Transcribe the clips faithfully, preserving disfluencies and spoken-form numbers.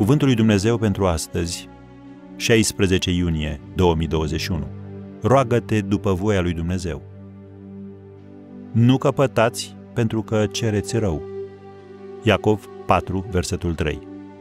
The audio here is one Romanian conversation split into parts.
Cuvântul lui Dumnezeu pentru astăzi, șaisprezece iunie două mii douăzeci și unu. Roagă-te după voia lui Dumnezeu. Nu căpătați pentru că cereți rău. Iacov patru, versetul trei.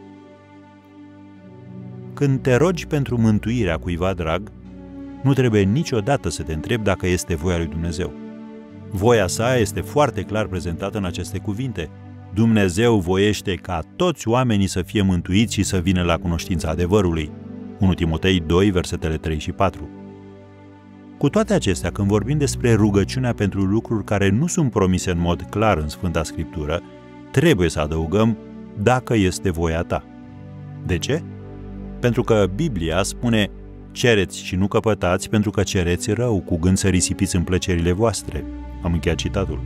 Când te rogi pentru mântuirea cuiva drag, nu trebuie niciodată să te întrebi dacă este voia lui Dumnezeu. Voia sa este foarte clar prezentată în aceste cuvinte. Dumnezeu voiește ca toți oamenii să fie mântuiți și să vină la cunoștința adevărului. unu Timotei doi, versetele trei și patru. Cu toate acestea, când vorbim despre rugăciunea pentru lucruri care nu sunt promise în mod clar în Sfânta Scriptură, trebuie să adăugăm dacă este voia ta. De ce? Pentru că Biblia spune: cereți și nu căpătați pentru că cereți rău, cu gând să risipiți în plăcerile voastre. Am încheiat citatul.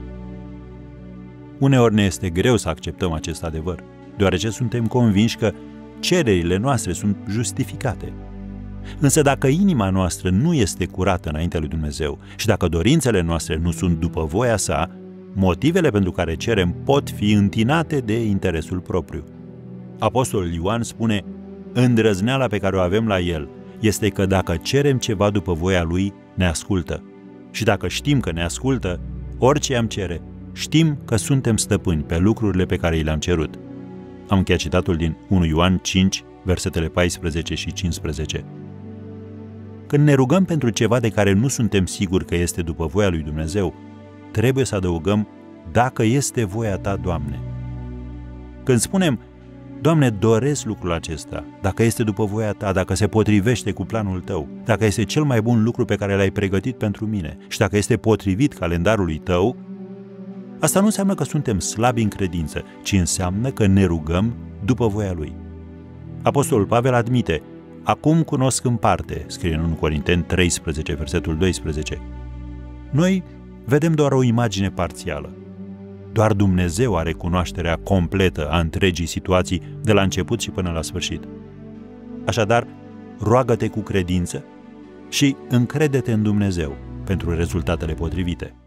Uneori ne este greu să acceptăm acest adevăr, deoarece suntem convinși că cererile noastre sunt justificate. Însă dacă inima noastră nu este curată înaintea lui Dumnezeu și dacă dorințele noastre nu sunt după voia sa, motivele pentru care cerem pot fi întinate de interesul propriu. Apostolul Ioan spune: îndrăzneala pe care o avem la el este că dacă cerem ceva după voia lui, ne ascultă. Și dacă știm că ne ascultă, orice am cere, știm că suntem stăpâni pe lucrurile pe care i le-am cerut. Am încheiat citatul din unu Ioan cinci, versetele paisprezece și cincisprezece. Când ne rugăm pentru ceva de care nu suntem siguri că este după voia lui Dumnezeu, trebuie să adăugăm: dacă este voia ta, Doamne. Când spunem: Doamne, doresc lucrul acesta, dacă este după voia ta, dacă se potrivește cu planul tău, dacă este cel mai bun lucru pe care l-ai pregătit pentru mine și dacă este potrivit calendarului tău, asta nu înseamnă că suntem slabi în credință, ci înseamnă că ne rugăm după voia lui. Apostolul Pavel admite: acum cunosc în parte, scrie în unu Corinteni treisprezece, versetul doisprezece. Noi vedem doar o imagine parțială. Doar Dumnezeu are cunoașterea completă a întregii situații de la început și până la sfârșit. Așadar, roagă-te cu credință și încrede-te în Dumnezeu pentru rezultatele potrivite.